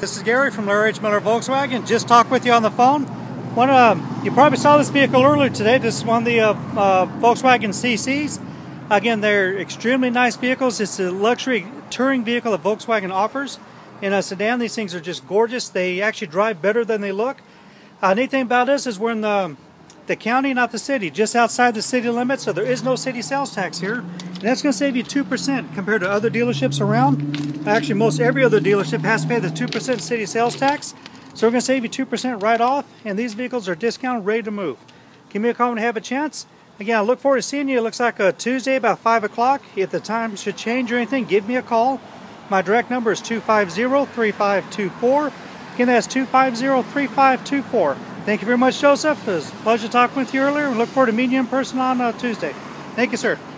This is Gary from Larry H. Miller Volkswagen. Just talked with you on the phone. You probably saw this vehicle earlier today. This is one of the Volkswagen CCs. Again, they're extremely nice vehicles. It's a luxury touring vehicle that Volkswagen offers. In a sedan, these things are just gorgeous. They actually drive better than they look. Neat thing about this is we're in the county, not the city, just outside the city limits, so there is no city sales tax here. And that's going to save you 2% compared to other dealerships around. Actually, most every other dealership has to pay the 2% city sales tax. So we're going to save you 2% right off, and these vehicles are discounted, ready to move. Give me a call when you have a chance. Again, I look forward to seeing you. It looks like a Tuesday about 5 o'clock. If the time should change or anything, give me a call. My direct number is 250-3524. Again, that's 250-3524. Thank you very much, Joseph. It was a pleasure talking with you earlier. We look forward to meeting you in person on Tuesday. Thank you, sir.